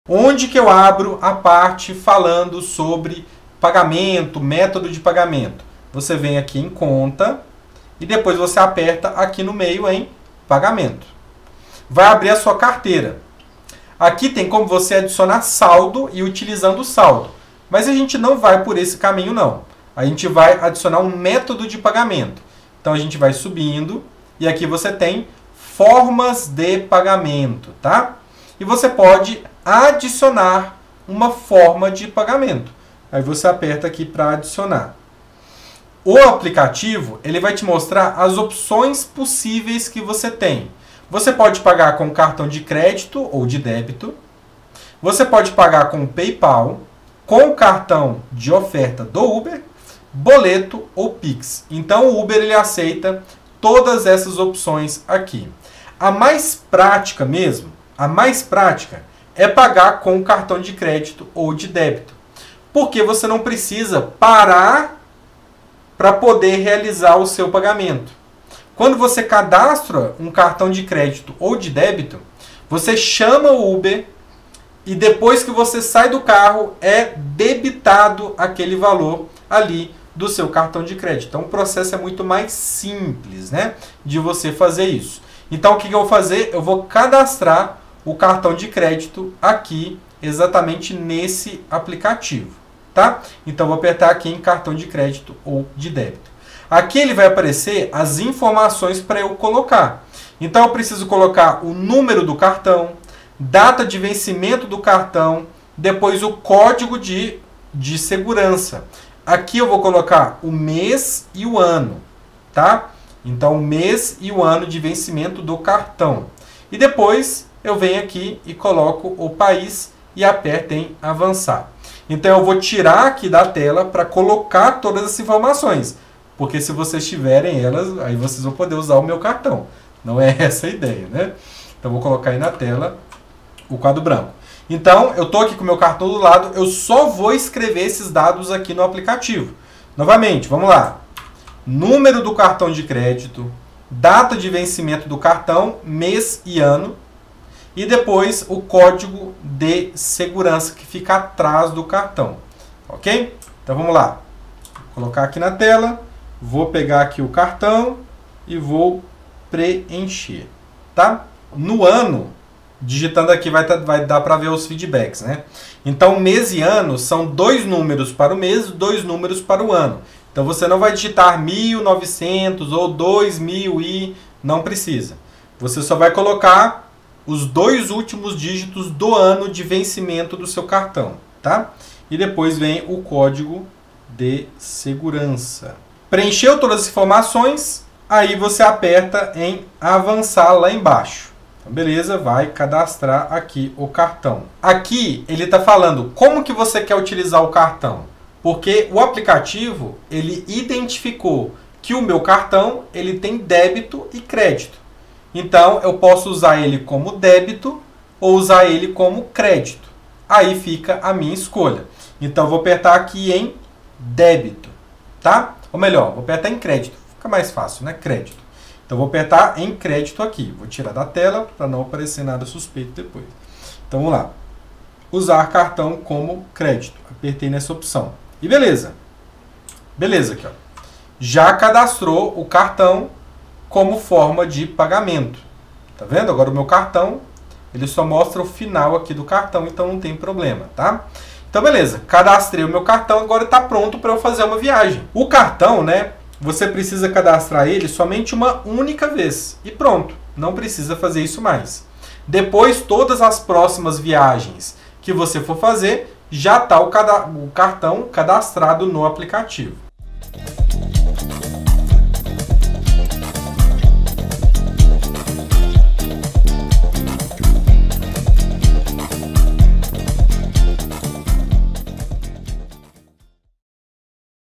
Onde que eu abro a parte falando sobre pagamento, método de pagamento? Você vem aqui em conta e depois você aperta aqui no meio em pagamento. Vai abrir a sua carteira. Aqui tem como você adicionar saldo e utilizando o saldo. Mas a gente não vai por esse caminho não. A gente vai adicionar um método de pagamento. Então a gente vai subindo e aqui você tem formas de pagamento, tá? E você pode adicionar uma forma de pagamento. Aí você aperta aqui para adicionar. O aplicativo, ele vai te mostrar as opções possíveis que você tem. Você pode pagar com cartão de crédito ou de débito. Você pode pagar com PayPal, com cartão de oferta do Uber, boleto ou Pix. Então o Uber ele aceita todas essas opções aqui. A mais prática mesmo, a mais prática é pagar com cartão de crédito ou de débito. Porque você não precisa parar para poder realizar o seu pagamento. Quando você cadastra um cartão de crédito ou de débito, você chama o Uber e depois que você sai do carro é debitado aquele valor ali do seu cartão de crédito. Então o processo é muito mais simples, né, de você fazer isso. Então o que eu vou fazer? Eu vou cadastrar o cartão de crédito aqui exatamente nesse aplicativo, tá? Então vou apertar aqui em cartão de crédito ou de débito. Aqui ele vai aparecer as informações para eu colocar. Então eu preciso colocar o número do cartão, data de vencimento do cartão, depois o código de segurança. Aqui eu vou colocar o mês e o ano, tá? Então o mês e o ano de vencimento do cartão. E depois eu venho aqui e coloco o país e aperto em avançar. Então eu vou tirar aqui da tela para colocar todas as informações. Porque se vocês tiverem elas, aí vocês vão poder usar o meu cartão. Não é essa a ideia, né? Então vou colocar aí na tela o quadro branco. Então eu estou aqui com o meu cartão do lado, eu só vou escrever esses dados aqui no aplicativo. Novamente, vamos lá. Número do cartão de crédito, data de vencimento do cartão, mês e ano. E depois o código de segurança que fica atrás do cartão. Ok? Então vamos lá. Vou colocar aqui na tela. Vou pegar aqui o cartão e vou preencher. Tá? No ano, digitando aqui vai dar para ver os feedbacks, né? Então mês e ano são 2 números para o mês e 2 números para o ano. Então você não vai digitar 1900 ou 2000 e não precisa. Você só vai colocar os 2 últimos dígitos do ano de vencimento do seu cartão, tá? E depois vem o código de segurança. Preencheu todas as informações, aí você aperta em avançar lá embaixo. Então, beleza, vai cadastrar aqui o cartão. Aqui ele está falando como que você quer utilizar o cartão. Porque o aplicativo ele identificou que o meu cartão ele tem débito e crédito. Então eu posso usar ele como débito ou usar ele como crédito. Aí fica a minha escolha. Então eu vou apertar aqui em débito, tá? Ou melhor, vou apertar em crédito. Fica mais fácil, né? Crédito. Então vou apertar em crédito aqui. Vou tirar da tela para não aparecer nada suspeito depois. Então vamos lá. Usar cartão como crédito. Apertei nessa opção. E beleza. Beleza aqui, ó. Já cadastrou o cartão como forma de pagamento. Tá vendo? Agora o meu cartão, ele só mostra o final aqui do cartão, então não tem problema, tá? Então beleza, cadastrei o meu cartão, agora está pronto para eu fazer uma viagem. O cartão, né, você precisa cadastrar ele somente uma única vez. E pronto, não precisa fazer isso mais. Depois, todas as próximas viagens que você for fazer, já está o cartão cadastrado no aplicativo.